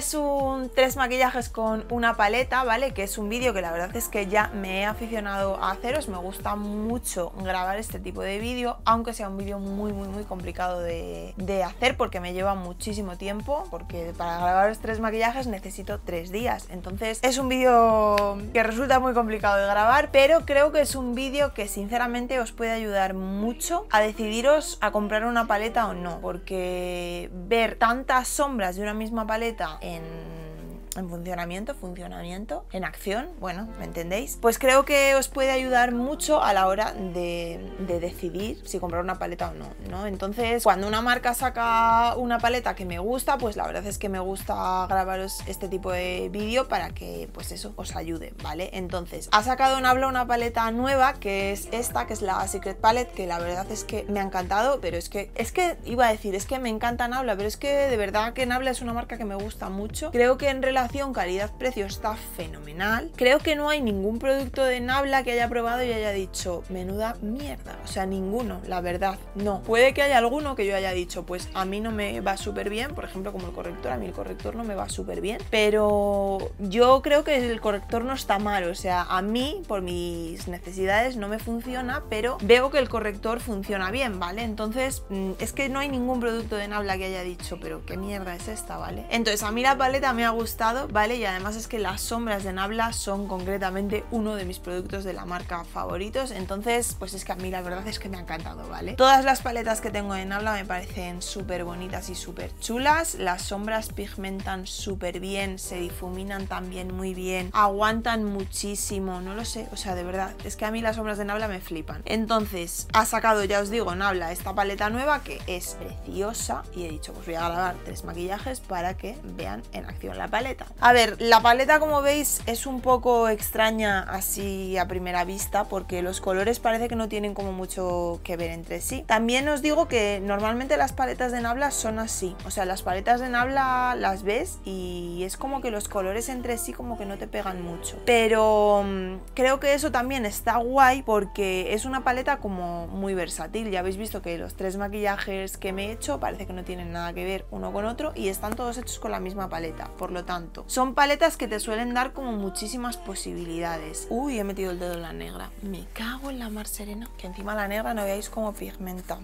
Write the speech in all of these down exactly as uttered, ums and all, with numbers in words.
es un tres maquillajes con una paleta, ¿vale? Que es un vídeo que la verdad es que ya me he aficionado a haceros. Me gusta mucho grabar este tipo de vídeo, aunque sea un vídeo muy muy muy complicado de, de hacer porque me lleva muchísimo tiempo, porque para grabar los tres maquillajes necesito tres días. Entonces es un vídeo que resulta muy complicado de grabar, pero creo que es un vídeo que sinceramente os puede ayudar mucho a decidiros a comprar una paleta o no, porque ver tantas sombras de una misma paleta en en funcionamiento, funcionamiento, en acción, bueno, ¿me entendéis? Pues creo que os puede ayudar mucho a la hora de, de decidir si comprar una paleta o no, ¿no? Entonces, cuando una marca saca una paleta que me gusta, pues la verdad es que me gusta grabaros este tipo de vídeo para que, pues eso, os ayude, ¿vale? Entonces, ha sacado Nabla una paleta nueva, que es esta, que es la Secret Palette, que la verdad es que me ha encantado, pero es que, es que, iba a decir, es que me encanta Nabla, pero es que de verdad que Nabla es una marca que me gusta mucho. Creo que en relación calidad-precio está fenomenal. Creo que no hay ningún producto de Nabla que haya probado y haya dicho menuda mierda, o sea, ninguno, la verdad, no. Puede que haya alguno que yo haya dicho pues a mí no me va súper bien, por ejemplo como el corrector, a mí el corrector no me va súper bien, pero yo creo que el corrector no está mal, o sea, a mí por mis necesidades no me funciona, pero veo que el corrector funciona bien, ¿vale? Entonces es que no hay ningún producto de Nabla que haya dicho pero qué mierda es esta, ¿vale? Entonces a mí la paleta me ha gustado, ¿vale? Y además es que las sombras de Nabla son concretamente uno de mis productos de la marca favoritos, entonces pues es que a mí la verdad es que me ha encantado, ¿vale? Todas las paletas que tengo de Nabla me parecen súper bonitas y súper chulas, las sombras pigmentan súper bien, se difuminan también muy bien, aguantan muchísimo, no lo sé, o sea, de verdad, es que a mí las sombras de Nabla me flipan. Entonces ha sacado, ya os digo, Nabla esta paleta nueva que es preciosa y he dicho pues voy a grabar tres maquillajes para que vean en acción la paleta. A ver, la paleta como veis es un poco extraña así a primera vista porque los colores parece que no tienen como mucho que ver entre sí. También os digo que normalmente las paletas de Nabla son así, o sea, las paletas de Nabla las ves y es como que los colores entre sí como que no te pegan mucho, pero um, creo que eso también está guay porque es una paleta como muy versátil. Ya habéis visto que los tres maquillajes que me he hecho parece que no tienen nada que ver uno con otro y están todos hechos con la misma paleta, por lo tanto son paletas que te suelen dar como muchísimas posibilidades. Uy, he metido el dedo en la negra. Me cago en la mar serena. Que encima la negra no veáis cómo pigmenta.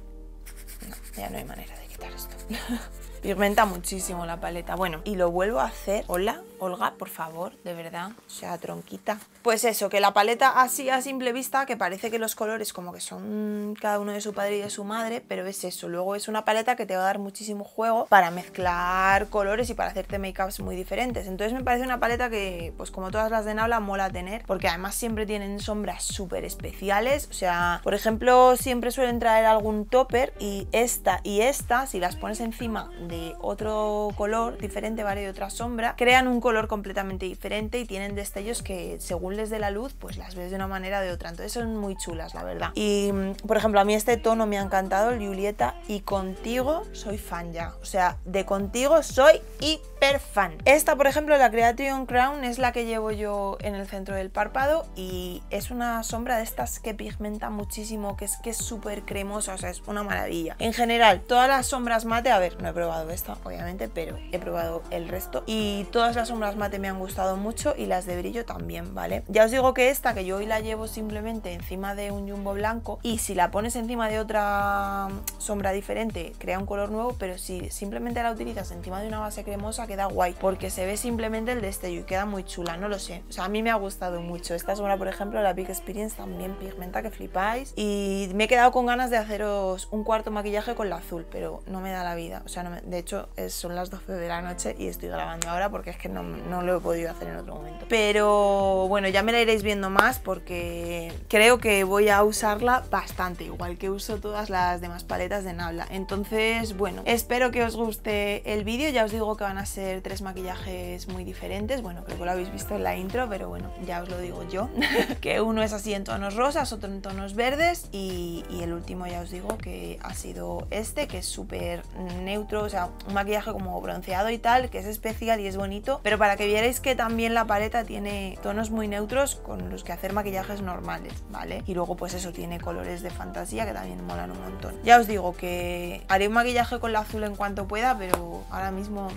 No, ya no hay manera de quitar esto. Pigmenta muchísimo la paleta. Bueno, y lo vuelvo a hacer. Hola, Olga, por favor, de verdad. O sea, tronquita. Pues eso, que la paleta así a simple vista, que parece que los colores como que son cada uno de su padre y de su madre, pero es eso. Luego es una paleta que te va a dar muchísimo juego para mezclar colores y para hacerte make-ups muy diferentes. Entonces me parece una paleta que, pues como todas las de Nabla, mola tener, porque además siempre tienen sombras súper especiales. O sea, por ejemplo, siempre suelen traer algún topper y esta y esta, si las pones encima de otro color diferente, ¿vale? De otra sombra, crean un color completamente diferente y tienen destellos que según les dé la luz pues las ves de una manera o de otra, entonces son muy chulas la verdad. Y por ejemplo a mí este tono me ha encantado, el Julieta, y Contigo soy fan ya, o sea, de Contigo soy hiper fan. Esta por ejemplo, la Creation Crown, es la que llevo yo en el centro del párpado y es una sombra de estas que pigmenta muchísimo, que es que es súper cremosa, o sea, es una maravilla. En general todas las sombras mate, a ver, no he probado esta obviamente, pero he probado el resto y todas las sombras mate me han gustado mucho y las de brillo también, ¿vale? Ya os digo que esta, que yo hoy la llevo simplemente encima de un jumbo blanco y si la pones encima de otra sombra diferente crea un color nuevo, pero si simplemente la utilizas encima de una base cremosa queda guay porque se ve simplemente el destello y queda muy chula, no lo sé, o sea, a mí me ha gustado mucho. Esta sombra por ejemplo, la Big Experience, también pigmenta que flipáis y me he quedado con ganas de haceros un cuarto maquillaje con la azul, pero no me da la vida, o sea, no me, de hecho es, son las doce de la noche y estoy grabando ahora porque es que no, no lo he podido hacer en otro momento, pero bueno, ya me la iréis viendo más porque creo que voy a usarla bastante, igual que uso todas las demás paletas de Nabla. Entonces bueno, espero que os guste el vídeo. Ya os digo que van a ser tres maquillajes muy diferentes, bueno, creo que lo habéis visto en la intro, pero bueno, ya os lo digo yo que uno es así en tonos rosas, otro en tonos verdes y, y el último ya os digo que ha sido este, que es súper neutro, o sea, un maquillaje como bronceado y tal, que es especial y es bonito, pero para que vierais que también la paleta tiene tonos muy neutros con los que hacer maquillajes normales, ¿vale? Y luego pues eso, tiene colores de fantasía que también molan un montón. Ya os digo que haré un maquillaje con la azul en cuanto pueda, pero ahora mismo me ha sido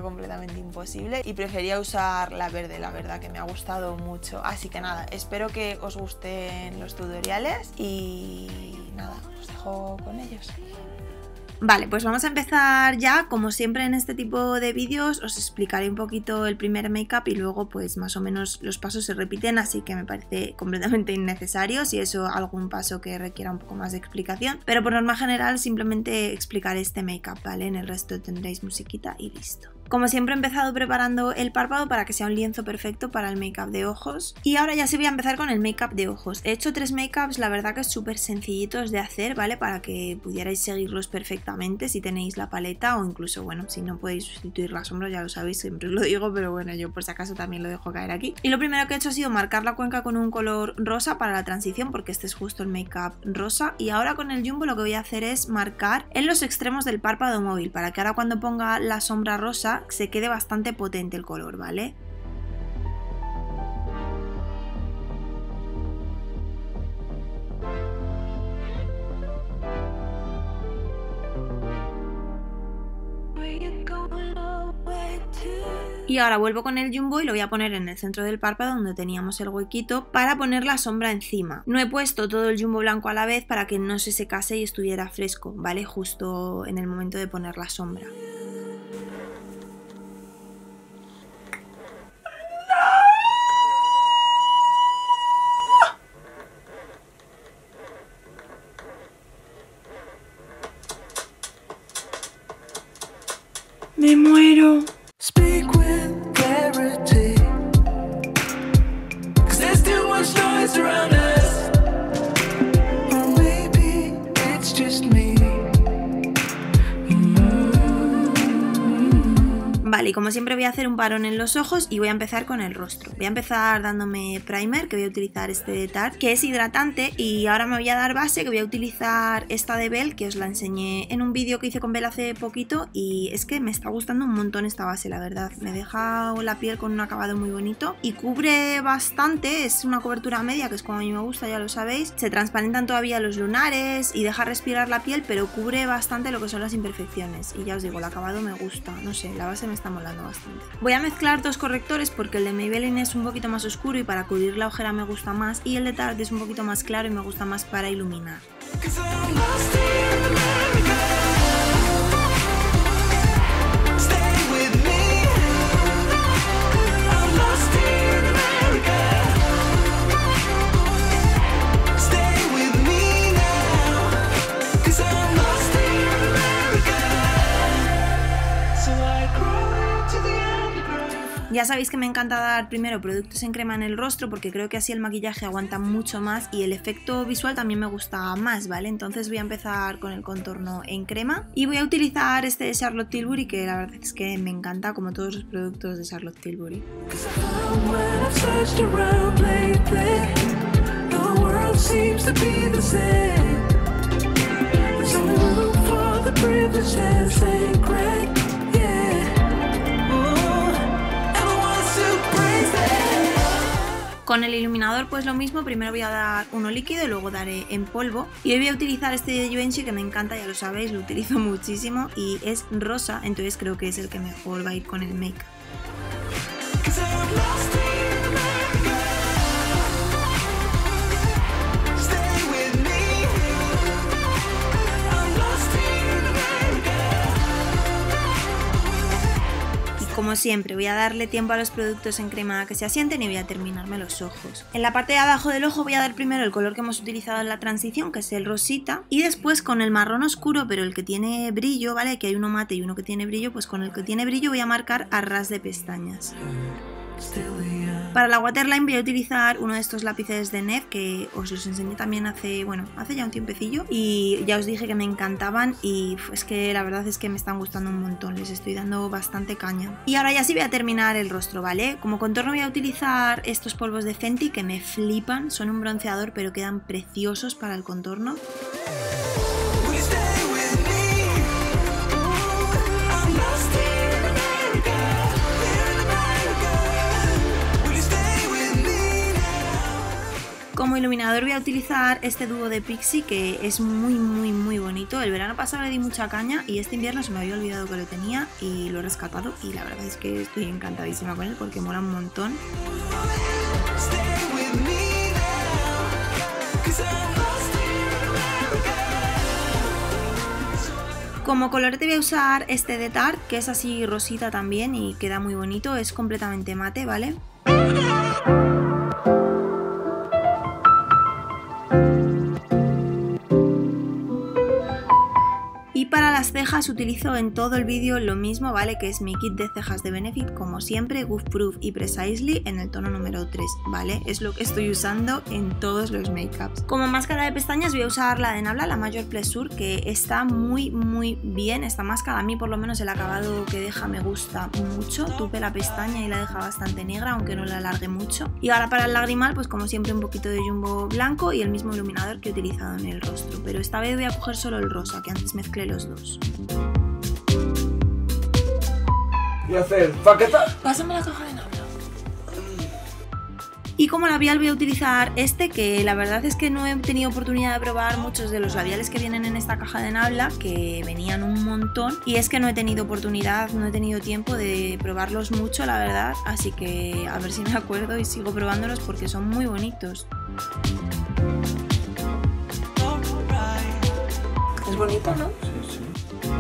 completamente imposible y prefería usar la verde, la verdad que me ha gustado mucho. Así que nada, espero que os gusten los tutoriales y nada, os dejo con ellos. Vale, pues vamos a empezar ya. Como siempre en este tipo de vídeos os explicaré un poquito el primer make-up y luego pues más o menos los pasos se repiten, así que me parece completamente innecesario si eso algún paso que requiera un poco más de explicación, pero por norma general simplemente explicaré este make-up, ¿vale? En el resto tendréis musiquita y listo. Como siempre he empezado preparando el párpado para que sea un lienzo perfecto para el make-up de ojos. Y ahora ya sí voy a empezar con el make-up de ojos. He hecho tres make-ups, la verdad que es súper sencillitos de hacer, ¿vale? Para que pudierais seguirlos perfectamente si tenéis la paleta o incluso, bueno, si no podéis sustituir la sombra, ya lo sabéis, siempre os lo digo, pero bueno, yo por si acaso también lo dejo caer aquí. Y lo primero que he hecho ha sido marcar la cuenca con un color rosa para la transición, porque este es justo el make-up rosa. Y ahora con el Jumbo lo que voy a hacer es marcar en los extremos del párpado móvil, para que ahora cuando ponga la sombra rosa se quede bastante potente el color, ¿vale? Y ahora vuelvo con el Jumbo y lo voy a poner en el centro del párpado donde teníamos el huequito para poner la sombra encima. No he puesto todo el Jumbo blanco a la vez para que no se secase y estuviera fresco, ¿vale? Justo en el momento de poner la sombra. Me muero. Speak with clarity, 'cause there's too much noise around us. Or maybe it's just me. Vale, y como siempre voy a hacer un parón en los ojos y voy a empezar con el rostro. Voy a empezar dándome primer, que voy a utilizar este de Tarte, que es hidratante, y ahora me voy a dar base, que voy a utilizar esta de Belle, que os la enseñé en un vídeo que hice con Belle hace poquito, y es que me está gustando un montón esta base, la verdad. Me deja la piel con un acabado muy bonito y cubre bastante, es una cobertura media, que es como a mí me gusta, ya lo sabéis. Se transparentan todavía los lunares y deja respirar la piel, pero cubre bastante lo que son las imperfecciones. Y ya os digo, el acabado me gusta, no sé, la base me está molando bastante. Voy a mezclar dos correctores porque el de Maybelline es un poquito más oscuro y para cubrir la ojera me gusta más, y el de Tarte es un poquito más claro y me gusta más para iluminar. Ya sabéis que me encanta dar primero productos en crema en el rostro porque creo que así el maquillaje aguanta mucho más y el efecto visual también me gusta más, ¿vale? Entonces voy a empezar con el contorno en crema y voy a utilizar este de Charlotte Tilbury, que la verdad es que me encanta, como todos los productos de Charlotte Tilbury. Con el iluminador pues lo mismo, primero voy a dar uno líquido y luego daré en polvo. Y hoy voy a utilizar este de Givenchy que me encanta, ya lo sabéis, lo utilizo muchísimo y es rosa, entonces creo que es el que mejor va a ir con el make-up. Como siempre, voy a darle tiempo a los productos en crema que se asienten y voy a terminarme los ojos. En la parte de abajo del ojo voy a dar primero el color que hemos utilizado en la transición, que es el rosita, y después con el marrón oscuro, pero el que tiene brillo, ¿vale? Que hay uno mate y uno que tiene brillo, pues con el que tiene brillo voy a marcar a ras de pestañas. Para la waterline voy a utilizar uno de estos lápices de N E F que os los enseñé también hace, bueno, hace ya un tiempecillo y ya os dije que me encantaban y es que la verdad es que me están gustando un montón, les estoy dando bastante caña. Y ahora ya sí voy a terminar el rostro, ¿vale? Como contorno voy a utilizar estos polvos de Fenty que me flipan, son un bronceador pero quedan preciosos para el contorno. como iluminador voy a utilizar este dúo de Pixi, que es muy muy muy bonito. El verano pasado le di mucha caña y este invierno se me había olvidado que lo tenía y lo he rescatado, y la verdad es que estoy encantadísima con él porque mola un montón. Como colorete voy a usar este de Tarte, que es así rosita también y queda muy bonito, es completamente mate, ¿vale? Y para las cejas utilizo en todo el vídeo lo mismo, ¿vale? Que es mi kit de cejas de Benefit, como siempre, Goof Proof y Precisely en el tono número tres, ¿vale? Es lo que estoy usando en todos los makeups. Como máscara de pestañas voy a usar la de Nabla, la Major Pleasure, que está muy muy bien. Esta máscara, a mí por lo menos el acabado que deja me gusta mucho. Tupe la pestaña y la deja bastante negra, aunque no la alargue mucho. Y ahora para el lagrimal, pues como siempre un poquito de Jumbo blanco y el mismo iluminador que he utilizado en el rostro. Pero esta vez voy a coger solo el rosa, que antes mezclé los dos. Y hacer paqueta. Pásame la caja de Nabla. Y como labial voy a utilizar este, que la verdad es que no he tenido oportunidad de probar muchos de los labiales que vienen en esta caja de Nabla, que venían un montón, y es que no he tenido oportunidad, no he tenido tiempo de probarlos mucho, la verdad, así que a ver si me acuerdo y sigo probándolos porque son muy bonitos. Es bonito, ¿no? Sí, sí.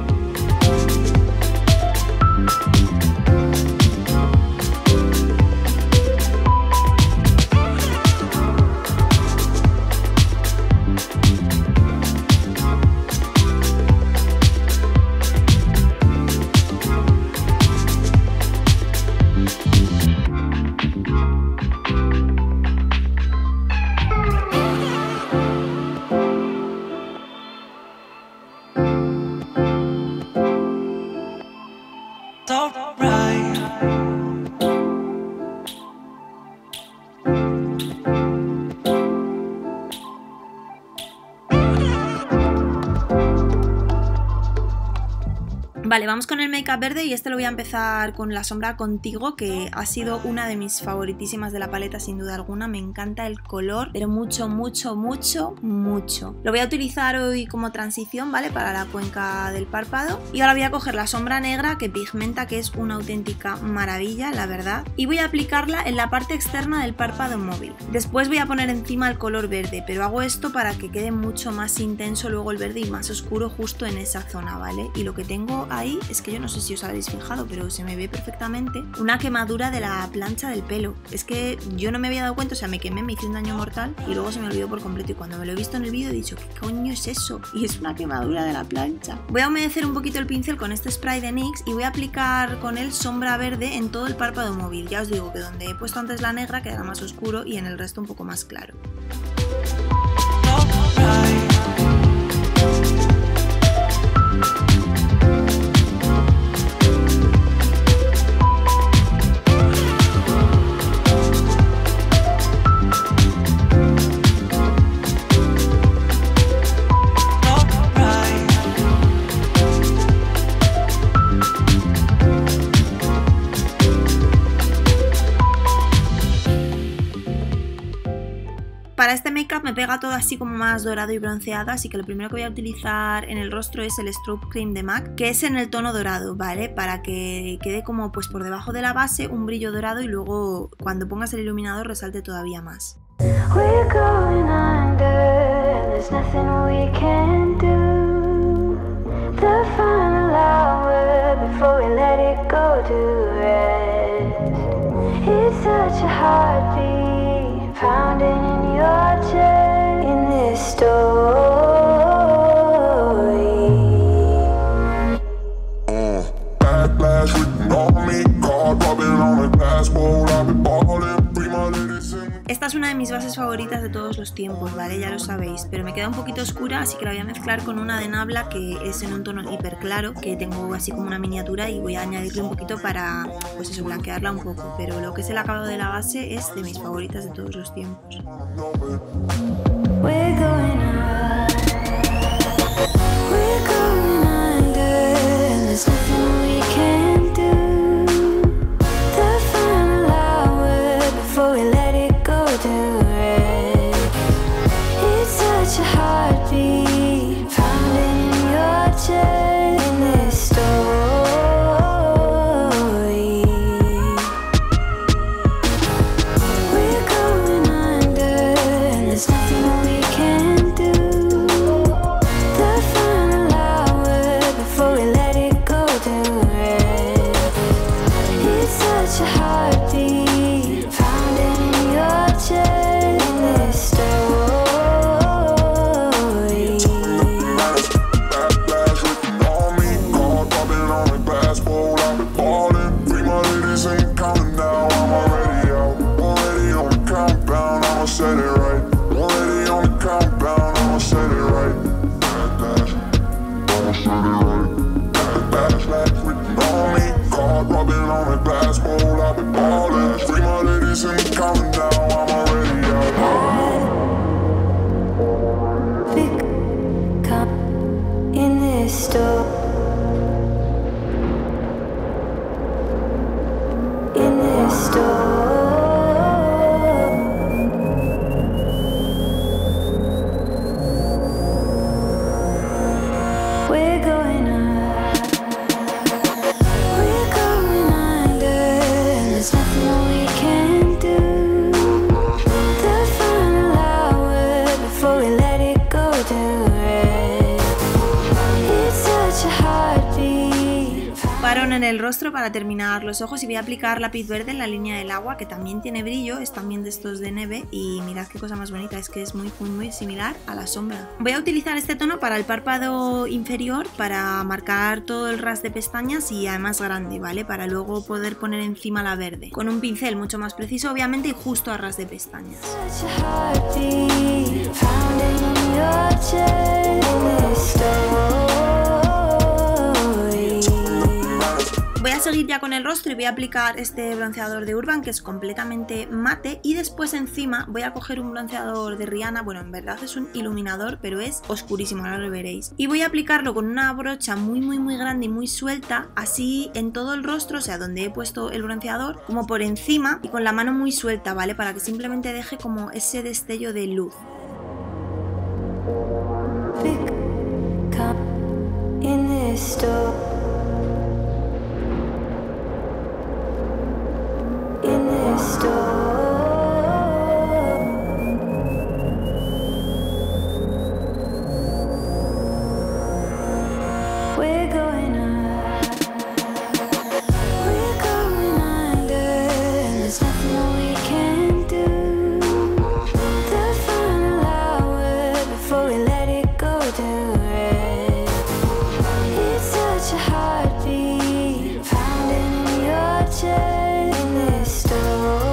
Vale, vamos con el make-up verde y este lo voy a empezar con la sombra Contigo, que ha sido una de mis favoritísimas de la paleta sin duda alguna. Me encanta el color, pero mucho, mucho, mucho, mucho. Lo voy a utilizar hoy como transición, ¿vale? Para la cuenca del párpado. Y ahora voy a coger la sombra negra que pigmenta, que es una auténtica maravilla, la verdad. Y voy a aplicarla en la parte externa del párpado móvil. Después voy a poner encima el color verde, pero hago esto para que quede mucho más intenso luego el verde y más oscuro justo en esa zona, ¿vale? Y lo que tengo ahí es que yo no sé si os habéis fijado, pero se me ve perfectamente una quemadura de la plancha del pelo. Es que yo no me había dado cuenta, o sea, me quemé, me hice un daño mortal y luego se me olvidó por completo, y cuando me lo he visto en el vídeo he dicho, ¿qué coño es eso? Y es una quemadura de la plancha. Voy a humedecer un poquito el pincel con este spray de NYX y voy a aplicar con él sombra verde en todo el párpado móvil. Ya os digo que donde he puesto antes la negra quedará más oscuro y en el resto un poco más claro. Para este make-up me pega todo así como más dorado y bronceado, así que lo primero que voy a utilizar en el rostro es el Strobe Cream de MAC, que es en el tono dorado, ¿vale? Para que quede como pues por debajo de la base un brillo dorado y luego cuando pongas el iluminador resalte todavía más. We're going under, there's nothing we can do. The final hour before we let it go to rest. It's such a heartbeat pounding in your chest in this story. Uh, backlash written on me, card rubbing on a dashboard, I've been balling, prima ladies in. Esta es una de mis bases favoritas de todos los tiempos, ¿vale? Ya lo sabéis, pero me queda un poquito oscura, así que la voy a mezclar con una de Nabla que es en un tono hiper claro, que tengo así como una miniatura, y voy a añadirle un poquito para, pues eso, blanquearla un poco, pero lo que es el acabado de la base es de mis favoritas de todos los tiempos. We're going up, we're going under, there's nothing we can do. The final hour before we let it go to rest. en el rostro para terminar los ojos y voy a aplicar lápiz verde en la línea del agua, que también tiene brillo, es también de estos de neve y mirad qué cosa más bonita, es que es muy muy muy similar a la sombra. Voy a utilizar este tono para el párpado inferior para marcar todo el ras de pestañas y además grande, ¿vale? Para luego poder poner encima la verde, con un pincel mucho más preciso obviamente y justo a ras de pestañas. Such a heartbeat, pounding in your chest, story. Voy a seguir ya con el rostro y voy a aplicar este bronceador de Urban que es completamente mate y después encima voy a coger un bronceador de Rihanna, bueno en verdad es un iluminador pero es oscurísimo, ahora lo veréis, y voy a aplicarlo con una brocha muy muy muy grande y muy suelta, así en todo el rostro, o sea donde he puesto el bronceador, como por encima y con la mano muy suelta, ¿vale? Para que simplemente deje como ese destello de luz. In this store, in this store. We're going up, we're going under, and there's nothing we can do. The final hour before we let it go to red. It's such a heartbeat, pounding in your chest, in this story.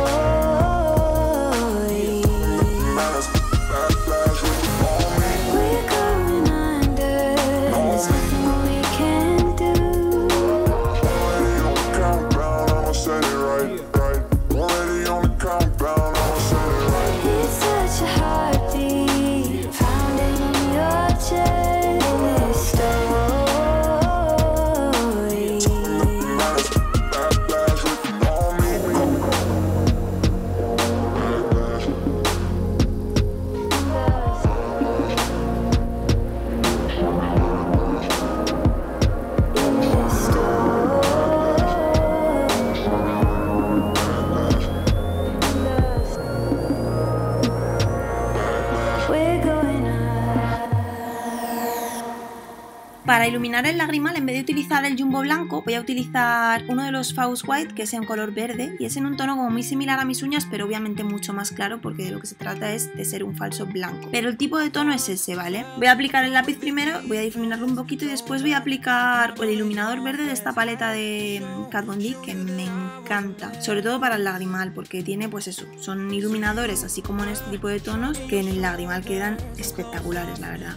We're going under, and there's nothing we can do. Already on the countdown, I'ma set it right, right. Already on the countdown, I'ma set it right. It's such a heartbeat, pounding in your chest, in this story. Backlash written on me. In this story. We're going up. Para iluminar el lagrimal, en vez de utilizar el jumbo blanco, voy a utilizar uno de los Faux White, que es en color verde, y es en un tono como muy similar a mis uñas, pero obviamente mucho más claro, porque de lo que se trata es de ser un falso blanco. Pero el tipo de tono es ese, ¿vale? Voy a aplicar el lápiz primero, voy a difuminarlo un poquito y después voy a aplicar el iluminador verde de esta paleta de Kat Von D, que me encanta, sobre todo para el lagrimal, porque tiene pues eso, son iluminadores, así como en este tipo de tonos, que en el lagrimal quedan espectaculares, la verdad.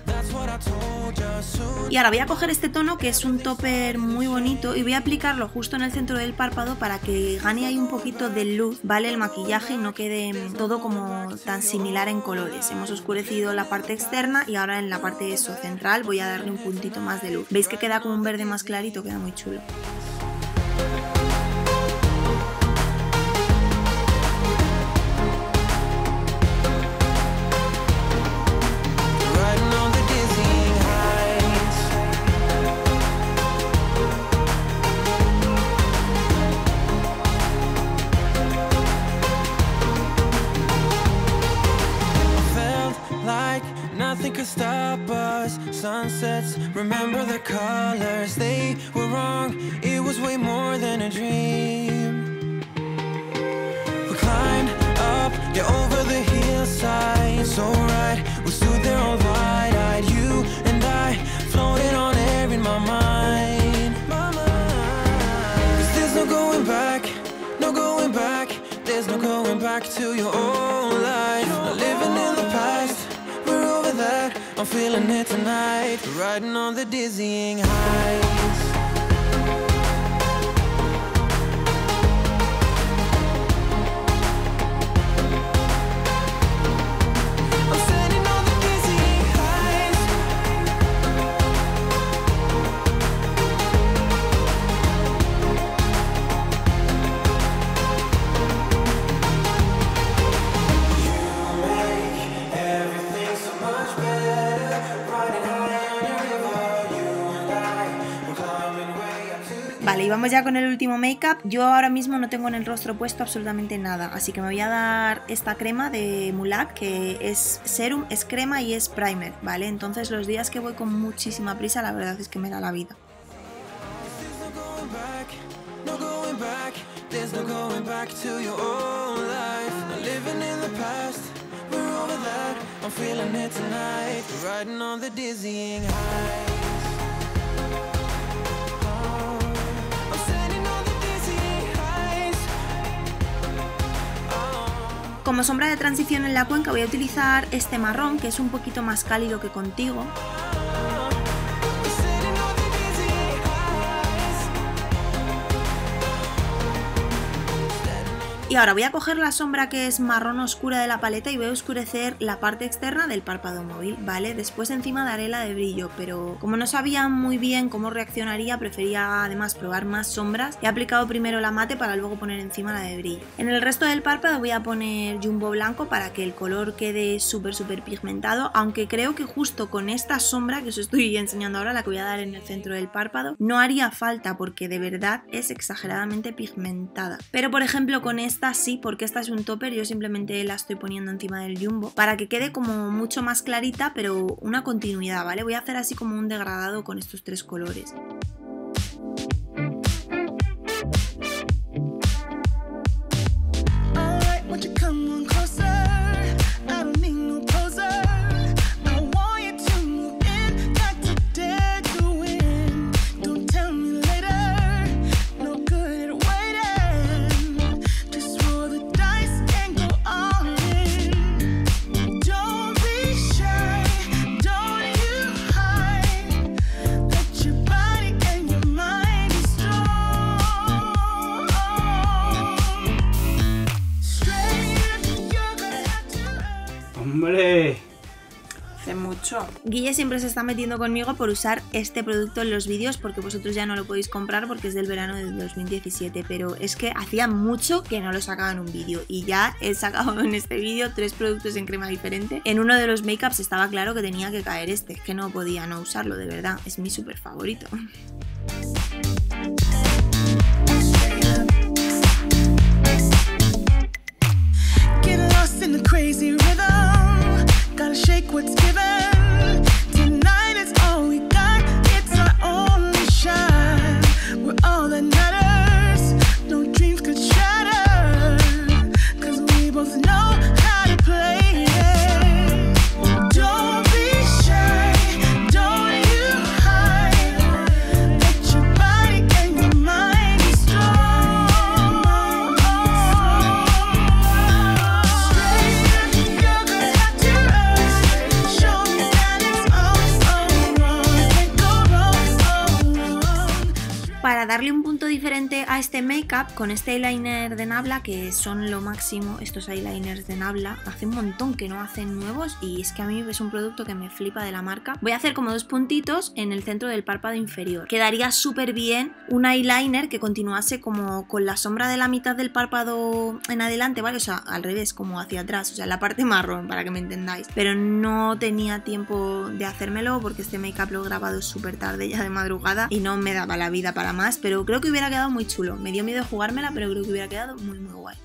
Y ahora voy a coger este tono que es un topper muy bonito y voy a aplicarlo justo en el centro del párpado para que gane ahí un poquito de luz, ¿vale? El maquillaje y no quede todo como tan similar en colores. Hemos oscurecido la parte externa y ahora en la parte eso, central voy a darle un puntito más de luz. ¿Veis que queda como un verde más clarito? Queda muy chulo. Riding on the dizzying heights. Felt like nothing could stop us. Sunsets, remember the colors. They were wrong, it was way more than a dream. We climbed up, yeah, over the hillside. So right, we stood there all wide-eyed. You and I, floating on air in my mind. My mind. 'Cause there's no going back, no going back. There's no going back to your old life. No living in the past, we're over that. I'm feeling it tonight, riding on the dizzying heights. I'm standing on the dizzying heights. You make everything so much better. Riding high on your river, you and I, we're climbing way up to the Vale, y vamos ya con el último make-up. Yo ahora mismo no tengo en el rostro puesto absolutamente nada, así que me voy a dar esta crema de Mulac, que es serum, es crema y es primer, ¿vale? Entonces los días que voy con muchísima prisa, la verdad es que me da la vida. There's no going back. there's no going back to your old life. Not living in the past, we're over that. I'm feeling it tonight, riding on the dizzying heights. Oh, I'm standing on the dizzying heights. Oh. Como sombra de transición en la cuenca voy a utilizar este marrón, que es un poquito más cálido que Contigo. Y ahora voy a coger la sombra que es marrón oscura de la paleta y voy a oscurecer la parte externa del párpado móvil, ¿vale? Después encima daré la de brillo, pero como no sabía muy bien cómo reaccionaría, prefería además probar más sombras. He aplicado primero la mate para luego poner encima la de brillo. En el resto del párpado voy a poner jumbo blanco para que el color quede súper súper pigmentado, aunque creo que justo con esta sombra que os estoy enseñando ahora, la que voy a dar en el centro del párpado, no haría falta porque de verdad es exageradamente pigmentada. Pero por ejemplo con esta Esta sí, porque esta es un topper, yo simplemente la estoy poniendo encima del jumbo para que quede como mucho más clarita, pero una continuidad, ¿vale? Voy a hacer así como un degradado con estos tres colores. ¡Hombre! Hace mucho. Guille siempre se está metiendo conmigo por usar este producto en los vídeos porque vosotros ya no lo podéis comprar porque es del verano del dos mil diecisiete, pero es que hacía mucho que no lo sacaba en un vídeo y ya he sacado en este vídeo tres productos en crema diferente. En uno de los make-ups estaba claro que tenía que caer este, es que no podía no usarlo, de verdad, es mi súper favorito. Shake what's given. Tonight is all we got. It's our only shot. We're all that matters. No dreams could shatter. Cause we both know how to play it. Don't be shy. Don't you hide. Let your body and your mind be strong. Straight, you're gonna have to Para darle un punto diferente a este make-up, con este eyeliner de Nabla, que son lo máximo, estos eyeliners de Nabla, hace un montón que no hacen nuevos y es que a mí es un producto que me flipa de la marca. Voy a hacer como dos puntitos en el centro del párpado inferior. Quedaría súper bien un eyeliner que continuase como con la sombra de la mitad del párpado en adelante, ¿vale? O sea, al revés, como hacia atrás, o sea, la parte marrón, para que me entendáis. Pero no tenía tiempo de hacérmelo porque este make-up lo he grabado súper tarde, ya de madrugada, y no me daba la vida para más, pero creo que hubiera quedado muy chulo. Me dio miedo jugármela, pero creo que hubiera quedado muy muy guay.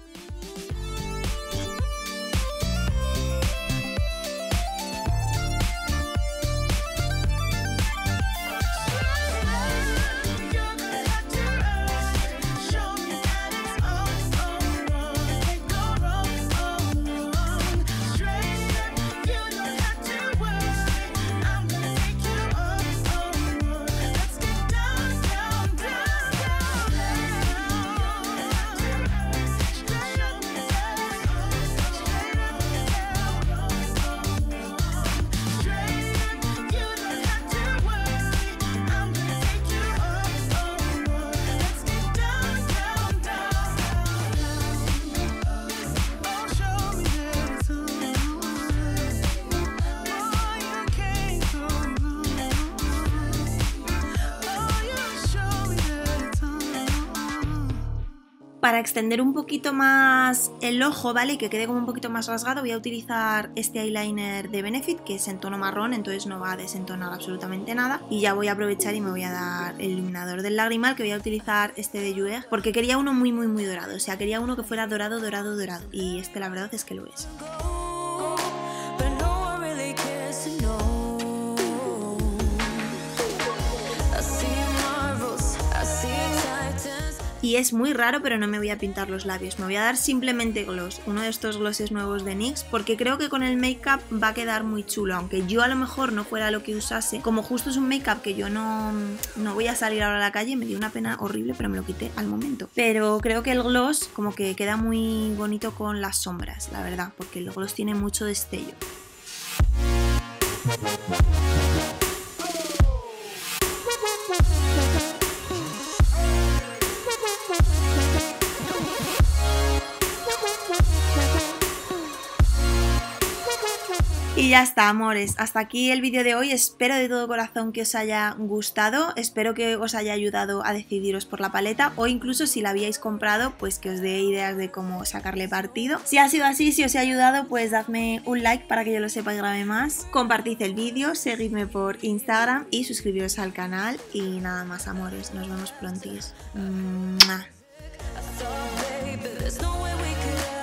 Para extender un poquito más el ojo, ¿vale? Y que quede como un poquito más rasgado, voy a utilizar este eyeliner de Benefit, que es en tono marrón, entonces no va a desentonar absolutamente nada. Y ya voy a aprovechar y me voy a dar el iluminador del lagrimal, que voy a utilizar este de Jouer, porque quería uno muy muy muy dorado, o sea, quería uno que fuera dorado, dorado, dorado. Y este la verdad es que lo es. Y y es muy raro, pero no me voy a pintar los labios, me voy a dar simplemente gloss, uno de estos glosses nuevos de NYX, porque creo que con el make-up va a quedar muy chulo, aunque yo a lo mejor no fuera lo que usase, como justo es un make-up que yo no, no voy a salir ahora a la calle, me dio una pena horrible, pero me lo quité al momento. Pero creo que el gloss como que queda muy bonito con las sombras, la verdad, porque el gloss tiene mucho destello. Y ya está, amores, hasta aquí el vídeo de hoy. Espero de todo corazón que os haya gustado, espero que os haya ayudado a decidiros por la paleta, o incluso si la habíais comprado, pues que os dé ideas de cómo sacarle partido. Si ha sido así, si os he ayudado, pues dadme un like para que yo lo sepa y grabe más, compartid el vídeo, seguidme por Instagram y suscribiros al canal. Y nada más, amores, nos vemos prontis. ¡Mua! Baby, there's no way we could